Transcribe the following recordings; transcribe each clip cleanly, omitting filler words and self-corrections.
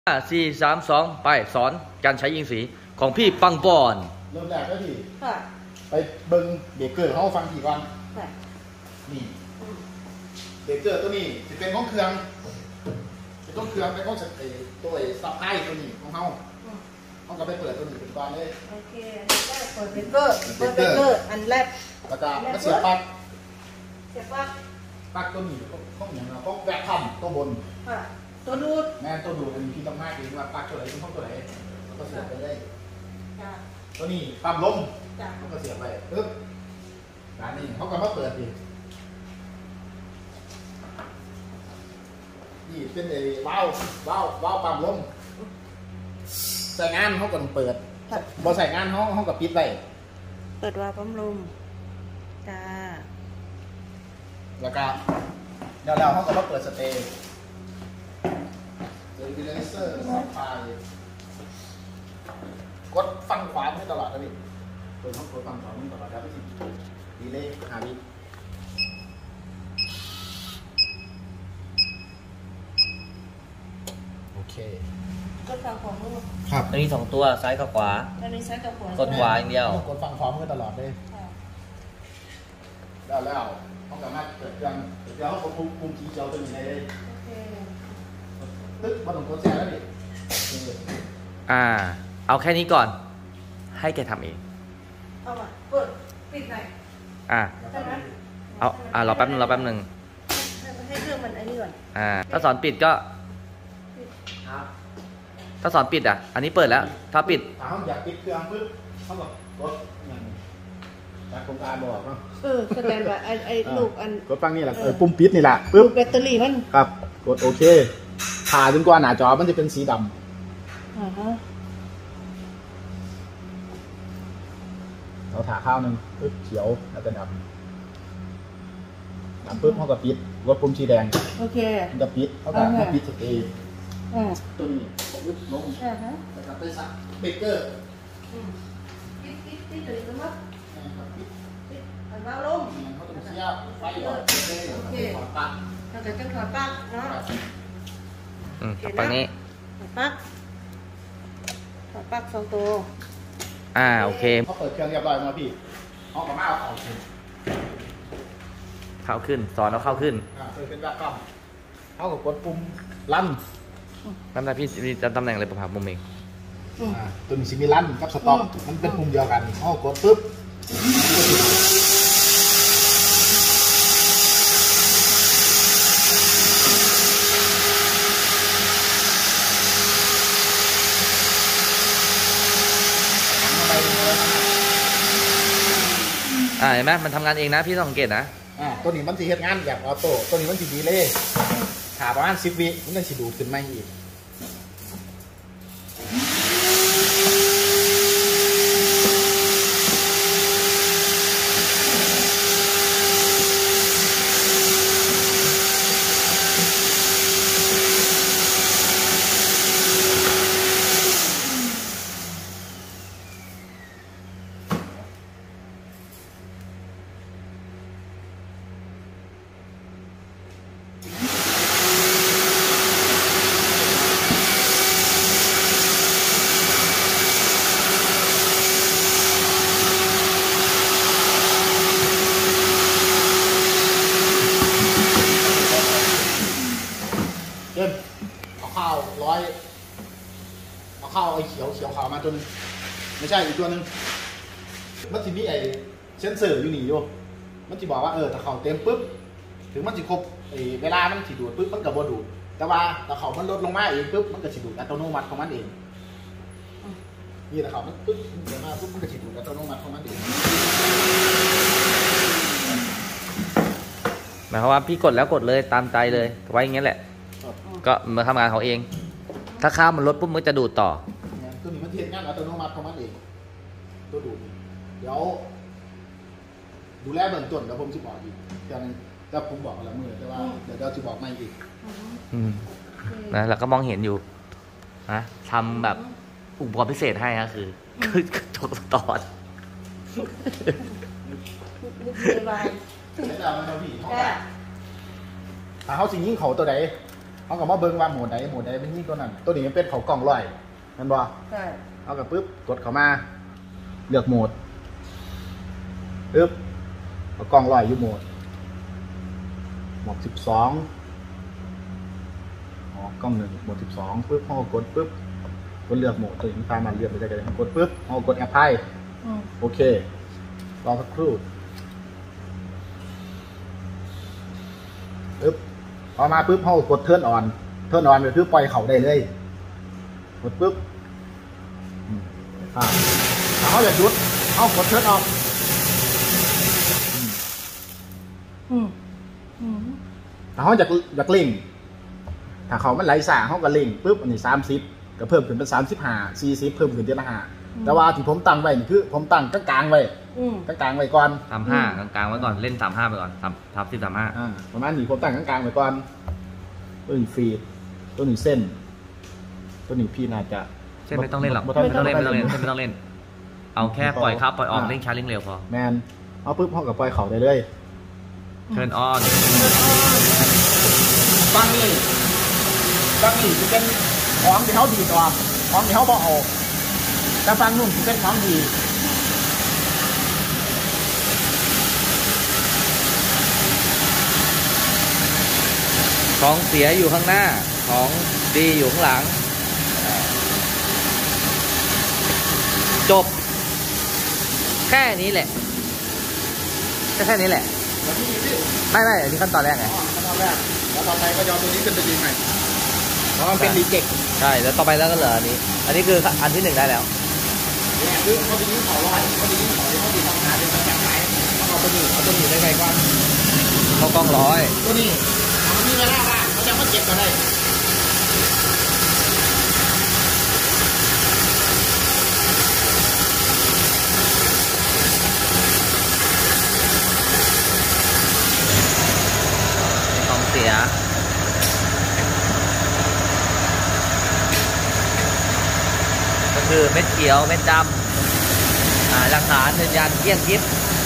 4 3 2ไปสอนการใช้ยิงสีของพี่ปังปอนเริ่มแรกแล้วพี่ไปเบิ้งเบรกเกอร์เขาฟังกี่วันนี่เบรกเกอร์ตัวนี้จะเป็นของเครื่องเป็นของเครื่องเป็นของตัวซับไพตัวนี้ของเขาเขาก็ไปเปิดตัวนี้เป็นก่อนเลยโอเคอันนี้ก็เปิดเบรกเกอร์อันแรกแล้วก็มาเสียบปลั๊กปลั๊กตัวนี้ของอย่างเราต้องแบกทำตัวบนตัวดูดแม่ตัวดูดมันมีที่ต้องมากเองว่าปลั๊กตัวไหนต้องตัวไหนแล้วก็เสียบไปได้ตัวนี้ปั๊มลมเขาก็เสียบไปปึ๊บร้านนี้เขาก็มาเปิดดินี่เป็นไอ้ว้าวปั๊มลมใส่งานเขาก็เปิดพอใส่งานเขาก็ปิดไปเปิดวาล์วปั๊มลมจ้าแล้วก็แล้วเขาก็มาเปิดสเตย์เซอร์วิลเซอร์ซับไฟกดฟังขวาให้ตลอดนะพี่เปิดเขากดฟังขวาให้ตลอดแล้วพี่ดีเลยหาวิโอเคกดฟังขวามือครับอันนี้2ตัวซ้ายกับขวาอันนี้ซ้ายกับขวากดขวาอย่างเดียวกดฟังขวาให้ตลอดเลยแล้วเขาสามารถเปิดเครื่องเขาคุมจีเจ้าตัวนี้ได้เลยตึ๊กมาถึงกดแชร์แล้วดิเอาแค่นี้ก่อนให้แกทำเองเอามาเปิดปิดไหนรอแป๊บนึงให้เครื่องมันไอ้นี่ก่อนถ้าสอนปิดก็ถ้าสอนปิดอันนี้เปิดแล้วถ้าปิดเขาอยากปิดเครื่องปึ๊บเขาบอกกดอย่างจากโครงการบอกเนาะแสดงว่าไอ้ลูกอันกดฟังนี่แหละปุ่มปิดนี่แหละปึ๊บแบตเตอรี่มันครับกดโอเคถ่าจนกว่าหน้าจอมันจะเป็นสีดำเราถ่าข้าวหนึ่งปึ๊บเขียวแล้วเป็นดำปึ๊บเขาก็ปิดกดปุ่มสีแดงโอเคมันจะปิดเขาก็ปิดสเตย์ตัวนี้ปึ๊บลงแล้วก็ไปซักเบรกเกอร์ปิดตัวนี้ก็มั้งอันวางลงเขาต้องเสียบไฟก่อนโอเคถอดปลั๊กเราจะถอดปลั๊กเนาะถอดปลั๊กนี้ถอดปลั๊ก2ตัวโอเคเขาเปิดเครื่องเรียบร้อยมาพี่เขาก็มาเอาเข้าขึ้นสอนเอาเข้าขึ้นเป็นแบบกล้องเขาก็กดปุ่มลั่นได้พี่จะตำแหน่งอะไรประภาพมุมเองตัวนี้ซิมิลั่นกับสต็อกมันเป็นปุ่มเดียวกันเขากดปุ๊บเห็นไหมมันทำงานเองนะพี่ต้องสังเกตนะตัวนี้มันจะเฮ็ดงานแบบออโต้ตัวนี้มันจะดีเลยถาประมาณ10 วิมันจะดูดขึ้นมาอีกเอาข้าวไอ้เขียวขาวมาจนไม่ใช่อีกตัวนึงมันจะมีไอ้เซนเซอร์อยู่นี่อยู่มันจะบอกว่าถ้าเขาเต็มปุ๊บถึงมันจะครบเวลามันจะดูดปุ๊บมันก็บ่ดูดแต่ว่าถ้าเขามันลดลงมาเองปุ๊บมันก็จะดูดอัตโนมัติของมันเองนี่ถ้าเขามันปุ๊บเดี๋ยวมาปุ๊บมันก็จะดูดอัตโนมัติของมันเองหมายความว่าพี่กดแล้วกดเลยตามใจเลยไว้อย่างนี้แหละก็มาทำงานเขาเองถ้าข้าวมันลดปุ๊บมันจะดูดต่อตัวนี้มันเทียนงานอัตโนมัติของมันเองตัวดูดเดี๋ยวดูแลเบื้องต้นเดี๋ยวผมจะบอกอีกแต่ผมบอกแล้วมือแต่ว่าเดี๋ยวเราจะบอกไม่อีกนะเราก็มองเห็นอยู่นะทำแบบอุปกรณ์พิเศษให้นะคือจกตอดถ้าเขาสิยิ่งเขาตัวไหนเขาก็มาเบิ่งว่าโหมดใดมันยิ่งตัวนั้นตัวนี้มันเป็นเขากล่องลอยนั่นบ่ใช่เอากับปึ๊บกดเข้ามาเลือกโหมดปึ๊บเอากล้องลอยอยู่โหมด12อ๋อกล้อง1โหมด12ปึ๊บเขาก็กดปึ๊บกดเลือกโหมดตัวนี้ตามมาเลือกไปได้กันกดปึ๊บเขาก็กดแอปพลายโอเครอสักครู่ปึ๊บพอมาปึ๊บเขาก็กดเทิร์นออนก็คือปล่อยเขาได้เลยกดปึ๊บถ้าเขาอยากหยุดเขากดเทิร์นออกถ้าเขาอยากเล่งถ้าเขามันไหลสาเขาก็เล่งปุ๊บอันนี้30ก็เพิ่มขึ้นเป็น35 40เพิ่มขึ้นเดือนละ5แต่ว่าที่ผมตั้งไว้นี่คือผมตั้งกลางๆไว้ก่อน 35กลางๆไว้ก่อนเล่น35ไปก่อน35 ประมาณนี้ผมตั้งกลางๆไว้ก่อนตัวนี้ฟีดตัวนี้เส้นตัวนี้พี่น่าจะเส้นไม่ต้องเล่นหรอกไม่ต้องเล่นเอาแค่ปล่อยครับปล่อยออกเล่นช้าเล่นเร็วพอแมนเอาปุ๊บเขากับปล่อยเขาได้เลยเทิร์นออนฟังนี่จะเป็นของที่เขาดีกว่าของที่เขาบอกเอาแต่ฟังนุ่มจะเป็นของดีของเสียอยู่ข้างหน้าของดีอยู่ข้างหลังจบแค่นี้แหละแค่นี้แหละไม่อันนี้ขั้นตอนแรกไงขั้นตอนแรกแล้วต่อไปก็จะเอาตัวนี้ขึ้นไปดีใหม่เพราะมันเป็นรีเจ็คใช่แล้วต่อไปแล้วก็เหลืออันนี้คืออันที่1ได้แล้วเนี่ยคือเขาจะยิ่งขอร้อยเขาจะยิ่งขอเขาจะทำงานเป็นประจำไหมเอาตัวนี้ได้ไงก่อนเขากล้อง100 ตัวนี้มันมีเวลาบ้างเขาจะมาเก็บก็ได้เสียก็คือเม็ดเขียวเม็ดดำหลักฐานยืนยันเกี้ยงกิ๊บ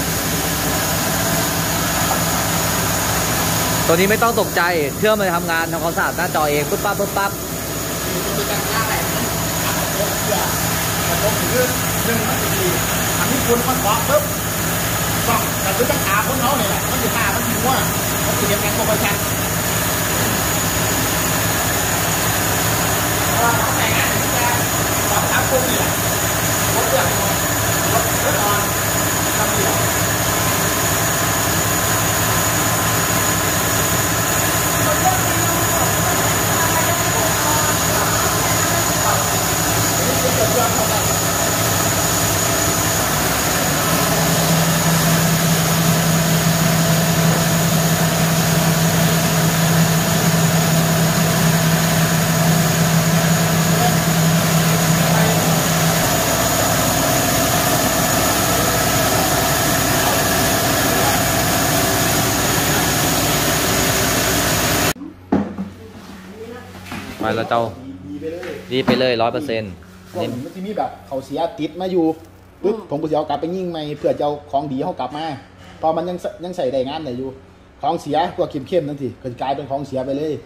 ตัวนี้ไม่ต้องตกใจเครื่องมันทำงานทำความสะอาดหน้าจอเองปุ๊บปั๊บแต่ผมถือมันจะดีอันนี้คุณมันบอกปุ๊บต้องแต่คือต้องขาคนเขาเนี่ยแหละมันจะขามันหัวมันจะเก็บแรงโปรโมชั่นแต่งงานถึงจะ2-3 คนนี่แหละรถเรื่องรถอ่อนทำเดียวไปแล้วเจ้าดีไปเลย100% นี่มันจะมีแบบเขาเสียติดมาอยู่ปึ๊บผมก็จะเอากลับไปยิ่งใหม่เพื่อจะเอาของดีเขากลับมาพอมันยังใส่ได้งานไหนอยู่ของเสียพวกเข้มๆนั่นสิก็จะกลายเป็นของเสียไปเลย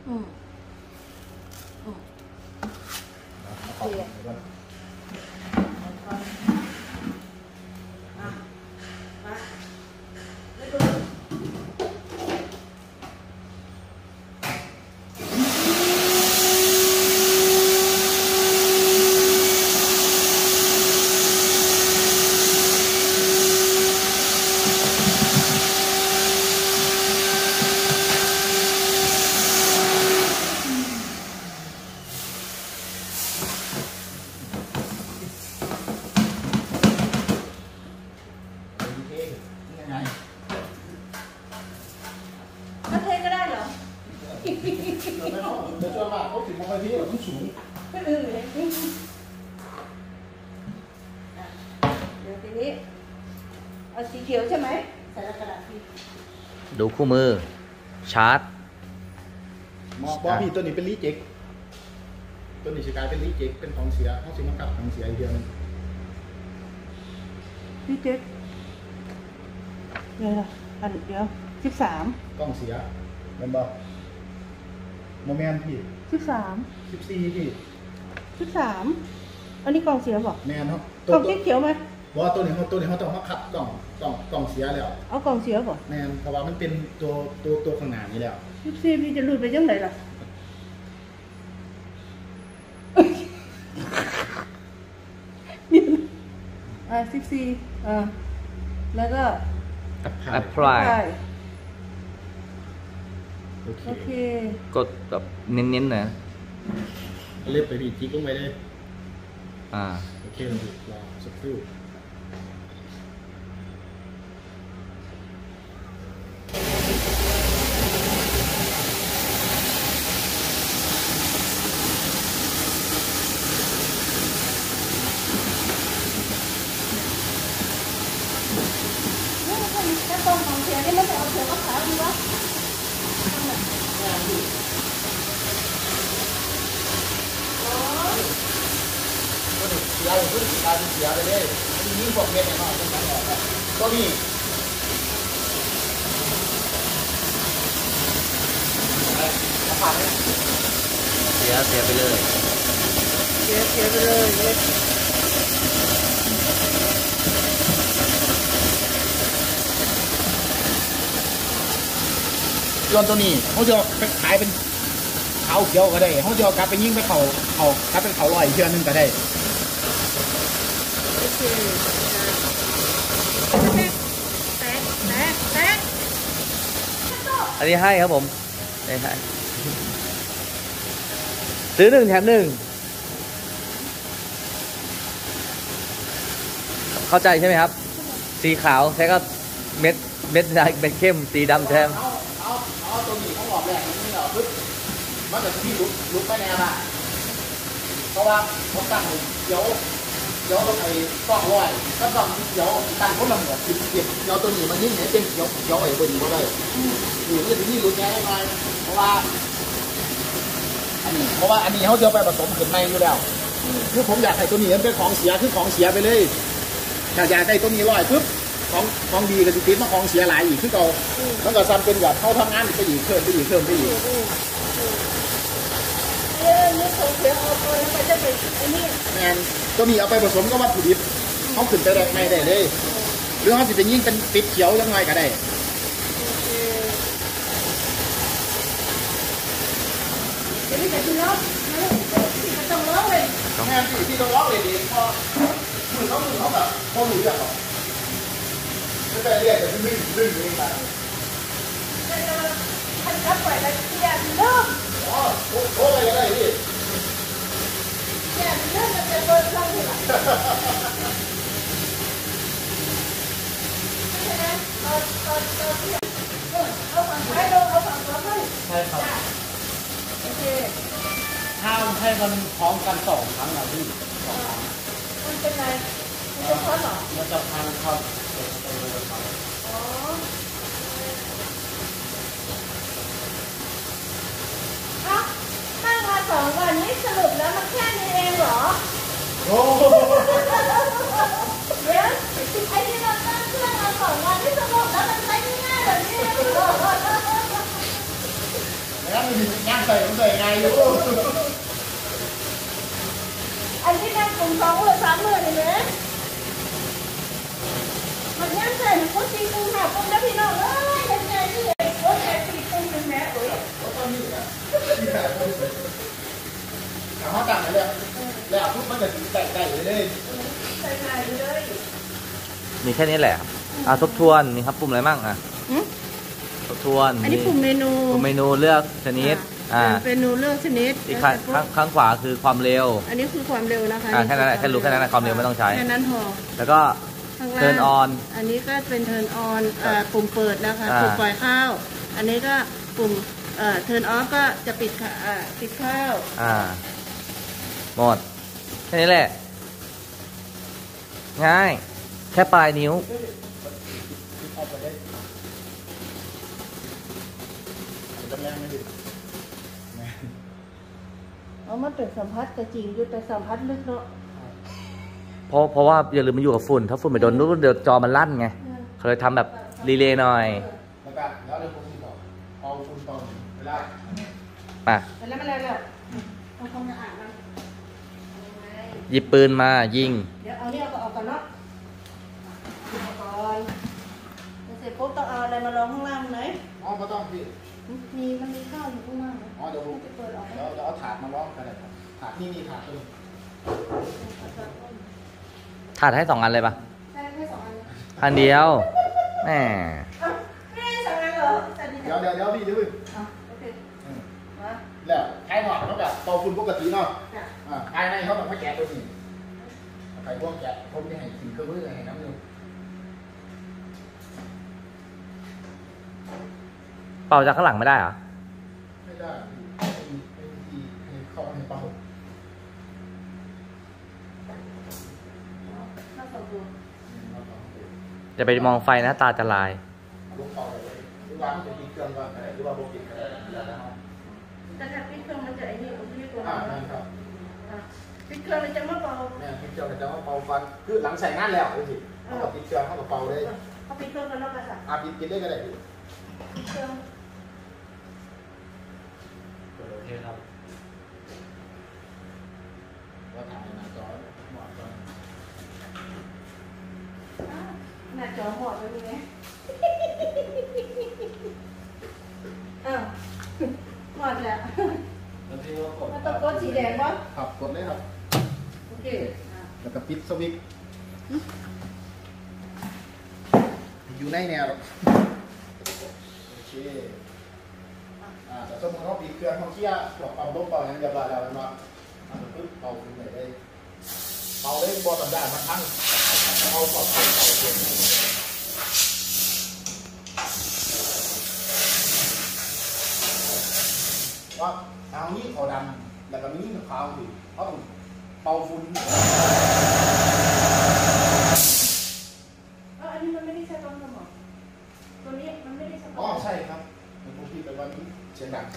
ถ้าเทก็ได้เหรอเดี๋ยวช่วยว่าเขาถึงมาไปที่เราต้องสูงเดี๋ยวทีนี้เอาสีเขียวใช่ไหมใส่กระดาษพี่ดูคู่มือชาร์จบอกพี่ตัวนี้เป็นรีเจ็คตัวนี้จะกลายเป็นรีเจ็คเป็นของเสียเขาสิมากับของเสียอีกเดียวนึงรีเจ็คเดี๋ยว13 กล้องเสียเป็นบ่โมเมนต์พี่ 13 14พี่ 13อันนี้กล่องเสียบอกแมนเนาะกล่องเขียวไหมว่าตัวนี้เขาต้องมาขับกล่องเสียแล้วเอากล่องเสียบอกแมนเพราะว่ามันเป็นตัวข้างหน้านี้แล้ว 14พี่จะรูดไปยังไงล่ะ14แล้วก็ apply โอเคโอเคกดแบบเน้นๆนะเล็บไปพี่จิ๊กลงไปเลยอ่าโอเคเรารอสักครู่ถ้ากล่องของเสียนี่มันจะเอาเสียมะขามดีวะเสียอยู่เพิ่งการเสียไปเลยมันยิ่งพวกเม็ดเนี่ยเนาะเป็นการออกตัวนี้ผ่านไหมเสียไปเลยเสียไปเลยยนตัวนี้เขาจะไปขายเป็นเขาเขียวก็ได้เขาจะกลับไปยิ่งไปเขากลับเป็นเขาลอยเชื่อนึงก็ได้โอเคแตะอันนี้ให้ครับผมให้ซื้อ1 แถม 1เข้าใจใช่ไหมครับ สีขาวใช้ก็เม็ดเข้มสีดำแทนเอาตัวนี้เขาบอกแรกนี่เหรอปึ๊บมันจะที่ลุกไปแนวละเพราะว่าเขาตั้งเดี๋ยวไอ้กล้องลอยก็ต้องเดี๋ยวตั้งเขาลำแบบติดเดี๋ยวตัวนี้มันยิ่งเนี่ยเป็นเดี๋ยวไอ้บนก็ได้อยู่มันจะที่ลุกแง่หน่อยเพราะว่าอันนี้เขาจะไปผสมขึ้นในอยู่แล้วคือผมอยากให้ตัวนี้มันเป็นของเสียคือของเสียไปเลยอยากได้ตัวนี้ลอยปึ๊บของดีกับติดมาของเสียหลายอีกคือเรามันก็ซ้ำเป็นแบบเขาทำงานไปอีกเพิ่มไปอีกนี่ของเสียเอาตัวนี้ไปจะไปไอ้นี่แมนตัวนี้เอาไปผสมก็วัตถุดิบเขาขึ้นไปแรงไม่ได้เลยหรือเขาจะเป็นยิ่งเป็นติดเขียวยังไงก็ได้เดี๋ยวนี้จะที่ร้องที่จะต้องร้องเลยแม่ที่ต้องร้องเลยดีพอมือเขาแบบพอหลุดอย่างหรอไม่ได้เรียกแต่ดึงเองไปท่านรับไปแล้วเสียเริ่มอ๋อโอ้อะไรก็ได้พี่เสียเริ่มจะเป็นเบอร์ช่องที่หลังใช่ไหมเอาฝั่งซ้ายลงเอาฝั่งขวาขึ้นใช่ครับโอเคห้ามให้มันพร้อมกัน2 ครั้งนะพี่2 ครั้งมันเป็นไรมันจะพ้นหรอมันจะพันครับอ๋อนั่งมา2 วันนี้สรุปแล้วมันแค่นี้เองเหรอโอ้เดี๋ยวไอ้ที่เราตั้งเครื่องมา2 วันที่สรุปแล้วมันใช้ง่ายแบบนี้เหรอแล้วมันย่างใส่ไงอยู่อันที่นั่งกลุ่ม2 หรือ 3 มื้อนี่แหละมันย่างใส่มันก็ตีกุ้งหากุ้งแล้วพี่น้องเอ้ยยังไงนี่โอ้ยแต่ตีกุ้งเป็นแม่เอ้ยแต่เขาตัดเลยแล้วทุกมันจะแตกเลยใส่ไข่เลยมีแค่นี้แหละทบทวนนี่ครับปุ่มอะไรบ้างทบทวนอันนี้ปุ่มเมนูปุ่มเมนูเลือกชนิดเป็นเมนูเลือกชนิดอีกข้างขวาคือความเร็วอันนี้คือความเร็วนะคะแค่นั้นแหละแค่รู้แค่นั้นความเร็วไม่ต้องใช้แค่นั้นพอแล้วก็ turn on อันนี้ก็เป็น turn on ปุ่มเปิดนะคะปุ่มปล่อยข้าวอันนี้ก็ปุ่มturn off ก็จะปิดข้าวหมดแค่นี้แหละง่ายแค่ปลายนิ้วเอามาเป็นสัมผัสแต่จริงอยู่แต่สัมผัสลึกเนาะเพราะว่าอย่าลืมมันอยู่กับฝุ่นถ้าฝุ่นไปโดนนู้นเดี๋ยวจอมันลั่นไงเขาเลยทำแบบรีเลย์หน่อยแล้วก็แล้วเดี๋ยวผมบอกเอาคุณตอนเวลามาแล้วไม่แล้วทำความสะอาดมันหยิบปืนมายิงเดี๋ยวเอาเนี่ยเอาก่อนเนาะเอาก่อนเสร็จปุ๊บต้องเอาอะไรมาลองข้างล่างไหนอ๋อไม่ต้องพี่มันมีข้าวอยู่ข้างล่างอ๋อเดี๋ยวผมจะเปิดออกเดี๋ยวเอาถาดมาล้อมกันเลยครับถาดนี่ถาดตัวนี้ถาดให้2 อันเลยปะใช่แค่2 อันอันเดียวแหมไม่ได้2 อันเหรอเดี๋ยวพี่ดูโอเคมาแล้วภายนอกเขาแบบเตาฝุ่นปกติเนาะจ้ะภายในเขาต้องมาแกะตัวนี้ใครพวกแกะผมจะให้สิ่งเครื่องมือให้น้ำนึงเป่าจากข้างหลังไม่ได้เหรอไม่ได้ให้เข้าให้เป่าข้าวสองตัวจะไปมองไฟนะตาจะลายลูกเป่าเลยหรือว่ามันจะปิดเครื่องก่อนอะไรหรือว่าโบกิดก็ได้แล้วนะครับแต่ถ้าปิดเครื่องมันจะไอ้นี่ผมที่ตัวนั่นครับปิดเครื่องมันจะไม่เบาเนี่ยปิดเครื่องจะว่าเป่าฟันคือหลังใส่งานแล้วสิเขาก็ปิดเครื่องเขาก็เป่าได้เขาปิดเครื่องกันแล้วกันค่ะปิดได้ก็ได้ปิดเครื่องโอเคครับว่าถ่ายหน้าจอหมดก่อนหน้าจอหมดไปยังไงหมดแล้วมันต้องกดสีแดงป่ะขับกดเลยครับโอเคแล้วก็ปิดสวิตช์อยู่ในแนวโอเคแต่สมมติเขาปิดเครื่องเขาเชี่ยพวกปั๊มลมเป่าอย่างเดียวแล้วมาปึ๊บเป่าขึ้นเลยเป่าเลยบอลต่างได้มันทั้งเอาสอดเป่าเองว่าเอานี้ขาวดำแล้วก็นี้ขาวสิเขาต้องเป่าฝุ่นอันนี้มันไม่ได้ใช้ปั๊มลมหรอตัวนี้มันไม่ได้ใช้ปั๊มอ๋อใช่ครับมันพูดผิดไปวันนี้เสียงดัง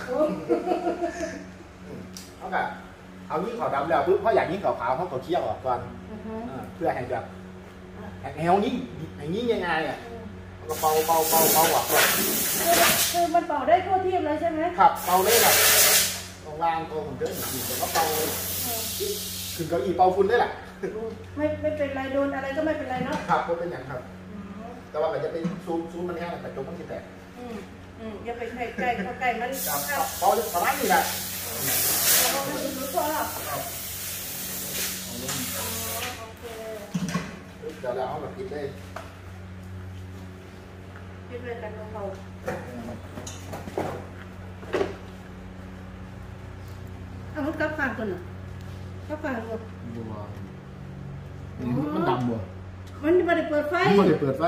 เขาแบบเอานี้ขาวดำแล้วปุ๊บเขาอยากนี้ขาวเขาก็เคี่ยวออกก่อนเพื่อให้แบบให้เอานี้อย่างนี้ยังไงอ่ะก็เป่าออกก่อนคือมันเป่าได้ทั่วทีเลยใช่ไหมครับเป่าเลยแบบตรงล่างตรงผมเดินอยู่แต่ก็เป่าขึ้นเก้าอี้เป่าฝุ่นได้แหละไม่เป็นไรโดนอะไรก็ไม่เป็นไรเนาะครับก็เป็นอย่างครับแต่ว่าก็จะเป็นซูมมันแห้งแต่จมมันจะแตกอย่าไปใกล้เข้าใกล้มันครับเป่าประมาณนี้แหละเราไม่รู้ตัวหรอกโอเคเดี๋ยวเราเอาแบบปิดเลยคิดเลยกันของเราเอามันกับฟังกันเหรอกับฟังกันบัวมันดำบัวมันไม่ได้เปิดไฟไม่ได้เปิดไฟ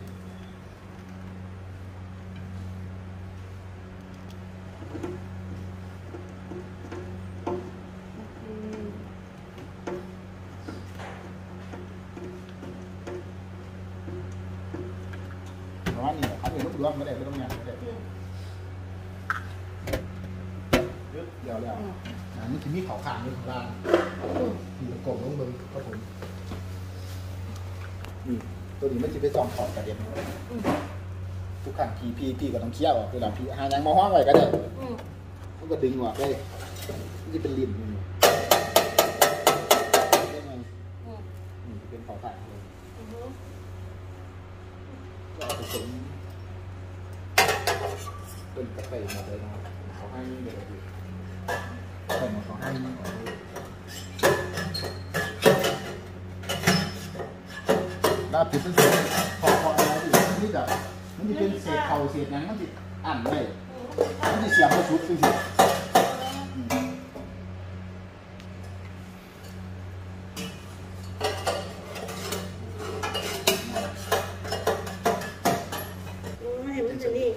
ประมาณนี้ครับเดี๋ยวลูกรวมไม่ได้ไม่ต้องงานไม่ได้เดี๋ยวแล้วนี่คือมีเขาขางอยู่ข้างล่างมีตะกบลงบนครับผมนี่ตัวนี้มันจะไปส่องขอบกระเด็นทุกครั้งพี่ก็ต้องเคี่ยวออกคือหลังพี่หายังมาห้องไว้ก็ได้มันก็ดึงออกได้มันจะเป็นลิ้นนี่เป็นเขาขางเลยก็ผสมเป็นกาแฟหมดเลยนะครับเขาให้นี่เลยพี่เขาให้นี่ลาบผิดเป็นเศษพออะไรนี่แบบมันจะเป็นเศษเข่าเศษนั้นมันจะอันเลยมันจะเสียบกระสุนจริงไม่เห็นมันจะนี่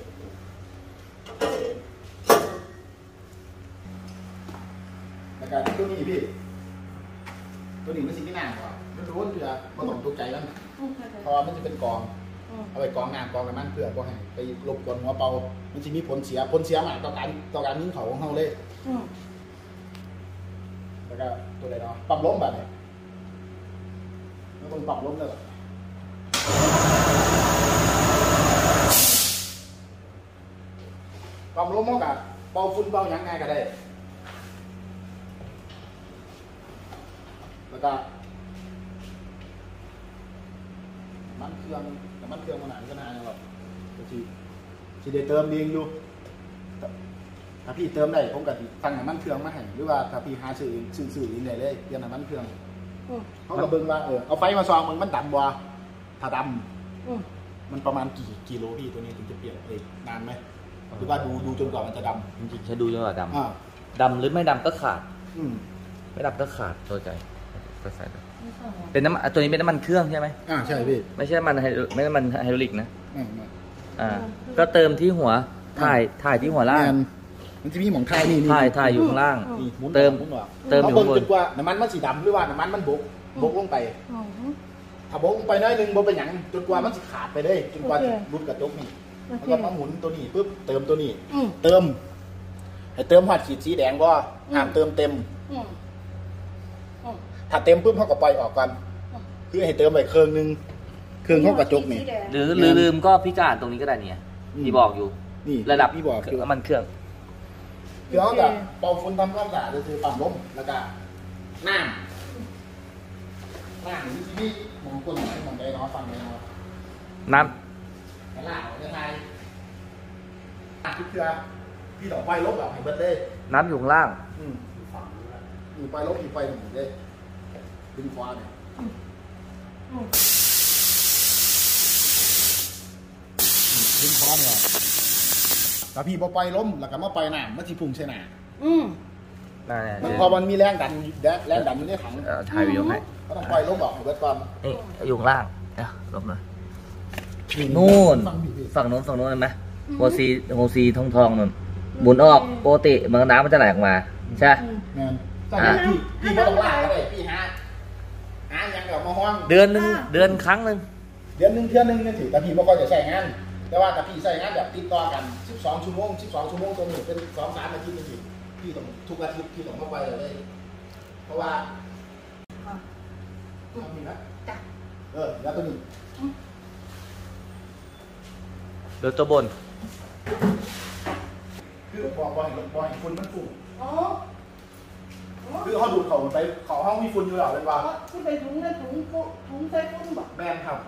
แล้วก็ตัวนี้พี่ตัวนี้มันสิ่งที่น่ากว่ามันรู้เพื่อมาส่งตกใจมันเพราะมันจะเป็นกองเอาไปกองงานกองกันมันเพื่อก็ให้ไปรบกวนหัวเป่ามันจะมีผลเสียมากต่อการยิงเขาของเขาเลยแล้วก็ตัวไหนเนาะปรับล้มแบบนี้แล้วมันปรับล้มเลยปรับล้มมากอะเป่าฝุ่นเป่าหยังไงก็ได้แล้วก็น้ำมันเครื่องมันหนาก็นานหรอกทีเดียวเติมเองอยู่ถ้าพี่เติมได้ผมก็สั่งน้ำมันเครื่องมาให้หรือว่าถ้าพี่หาซื้อเองซื้อเองได้เลยเตรียมน้ำมันเครื่องเขาก็เบิ่งว่าเอาไฟมาซองมันดำบ่ถ้าดำมันประมาณกี่กิโลพี่ตัวนี้ถึงจะเปลี่ยนนานไหมหรือว่าดูจนกว่ามันจะดำจริงๆใช้ดูจนกว่าดำดำหรือไม่ดำก็ขาดไม่ดำก็ขาดตัวใจก็ใส่เป็นน้ำตัวนี้เป็นน้ำมันเครื่องใช่ไหมใช่พี่ไม่ใช่มันไม่ใช่มันไฮดรอลิกนะก็เติมที่หัวถ่ายที่หัวล่างมันจะมีหมองถ่ายนี่ถ่ายอยู่ข้างล่างเติมอยู่ข้างบนจนกว่าน้ำมันมันสีดำหรือว่าน้ำมันมันบกลงไปถ้าบกลงไปน้อยนึงบกไปหยังจนกว่ามันสิขาดไปเลยจนกว่าจะรุดกระจกนี่แล้วก็มาหมุนตัวนี้ปุ๊บเติมตัวนี้เติมให้เติมหอดขีดสีแดงก็ห้ามเติมเต็มถ้าเต็มปุ๊บเขาก็ปล่อยออกกันคือให้เติมไปเครื่องนึงเครื่องเข้ากระจกนี่หรือลืมก็พิจารณาตรงนี้ก็ได้เนี่ยที่บอกอยู่ระดับที่บอกน้ำมันเครื่องคือเขาจะเป่าฝุ่นทำความสะอาดคือปั๊มลมแล้วก็น้ำนี่ที่นี่มองคนมองใจเนาะฟังใจเนาะน้ำแต่ละในไทยคิดเพื่อพี่ต่อไปลบแบบให้เบิดเลยน้ำอยู่ข้างล่างอยู่ไปลบอยู่ไปหนึ่งเลยดึงคว้าเนี่ยดึงคว้าเนี่ยแต่พี่พอไปล้มแล้วก็มาไปหนามันที่พุ่งใช่หนาพอมันมีแรงดันมันได้ถังถ่ายวิดีโอให้ก็ต้องปล่อยล้มออกเบิดก่อนนี่อยู่ข้างล่างลบเลยนู่นฝั่งโน้นเห็นไหมโฮซีทองนู่นหมุนออกปกติมันน้ำมันจะไหลออกมาใช่พี่ก็ต้องลากก็ได้พี่หายังแบบมาห้องเดือนครั้งนึงเทื่อนึงนั่นสิแต่พี่ไม่ค่อยจะใช้งานแต่ว่าถ้าพี่ใช้งานแบบติดต่อกัน12 ชั่วโมงตัวนี้เป็น 2-3 อาทิตย์นี่สิพี่ต้องทุกอาทิตย์พี่ต้องมาไปเลยเพราะว่ามีนะแล้วตัวนี้เดือตัวบนคือบ่อยฝุ่นมันฝุ่นคือเขาดูดเขาไปเขาห้องมีฝุ่นอยู่แล้วเป็นว่าคือไปถุงใส่ฝุ่นบอกแบนครับ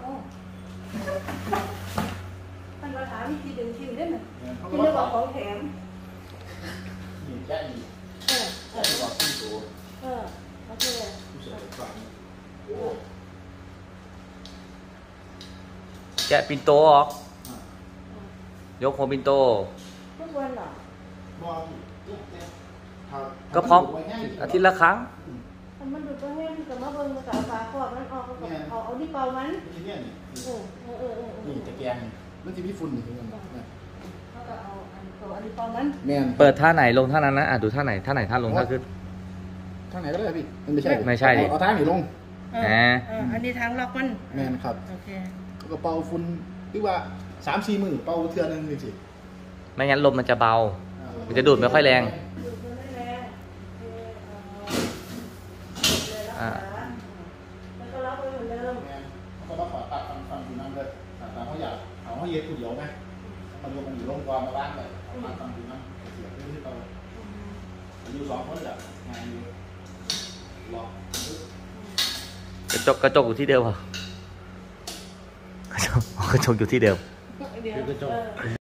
ท่านประธานมีกี่ชิมได้ไหมกินได้บอกของแถมนี่แค่นี้แค่บอกที่ตัวโอเคแกะปินโตออกยกหัวปินโตทุกวันเหรอก็พร้อมอาทิตย์ละครั้งมันดูดก็แห้งกับมะเบิงกับฝาขวดมันออกเอาที่เป่ามันนี่ตะแกรงมันจะมีฝุ่นอยู่ข้างในเขาก็เอาอันนี้เป่ามันเปิดท่าไหนลงท่านั้นนะดูท่าไหนท่าลงท่าขึ้นท่าไหนก็ได้พี่มันไม่ใช่ดิเอาท่าไหนลงอันนี้ทางล็อกมันแม่นครับโอเคก็เป่าฝุ่นหรือว่า 3-4 มือเป่าเทื่อนึงจริงๆไม่งั้นลมมันจะเบามันจะดูดไม่ค่อยแรงแล้วก็ล็อกไว้เหมือนเดิมเขาก็ขอตัดฟังอยู่นั่นเลยแต่เขาอยากเอาเขาเย็บผู้เดียวไงมันรวมกันอยู่ร่มกองมาบ้านเลยมาฟังอยู่นั่นเสียที่เราอยู่2 คนแบบงานอยู่รอกระจกอยู่ที่เดิมเหรอกระจกอยู่ที่เดิมกระจก